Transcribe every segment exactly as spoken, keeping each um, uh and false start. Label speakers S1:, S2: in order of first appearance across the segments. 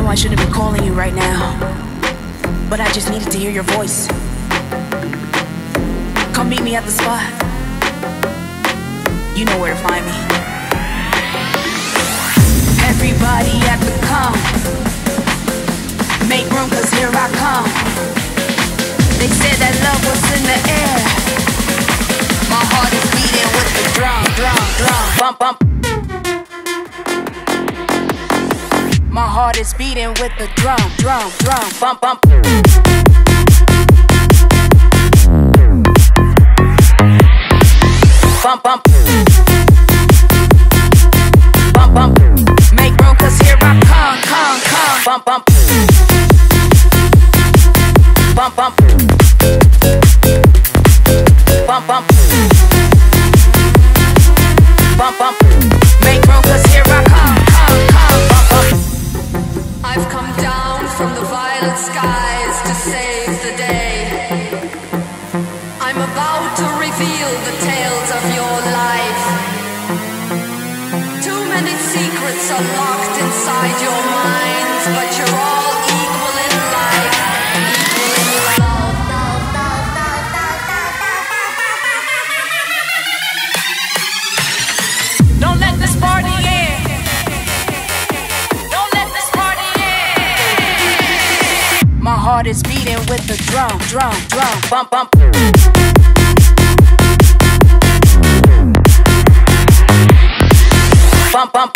S1: I shouldn't be calling you right now, but I just needed to hear your voice. Come meet me at the spot. You know where to find me. Everybody at the come, make room, cause here I come. They said that love was in the air. My heart is beating with the drum, drum, drum, bump, bump. My heart is beating with the drum, drum, drum, bump, bump. Bump, bump. Bump, bump. Make room, cause here I come, come, come. Bump, bump. Bump, bump. Bump, bump. Bump, bump. Make room, cause here I come, come, come. Bump, bump.
S2: I've come down from the violet skies to save the day. I'm about to reveal the tales of your life. Too many secrets are locked inside your minds, but you're all equal in life, equal in love.
S1: Don't let this party end. Don't let this party end. My heart is beating with the drum, drum, drum, bump, bump. Bump, bump.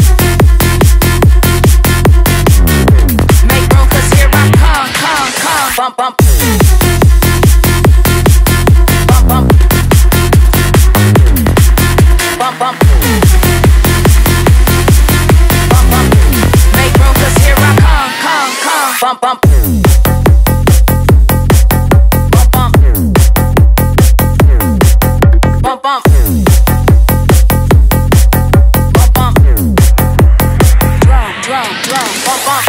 S1: Make room, cause here I come, come, come. Bump, bump. Bump, bump. Bump, bump. Bump, bump. Make room, cause here I come, come, come. Bump, bump. Bump, bump. Bump, bump. Drum, drum, bump, bump.